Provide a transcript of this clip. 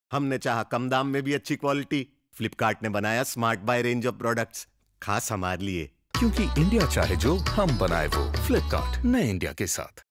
हमने चाहा कम दाम में भी अच्छी क्वालिटी, फ्लिपकार्ट ने बनाया smart buy range of products, खास हमारे लिए। क्योंकि इंडिया चाहे जो हम बनाए वो। फ्लिपकार्ट, नए इंडिया के साथ।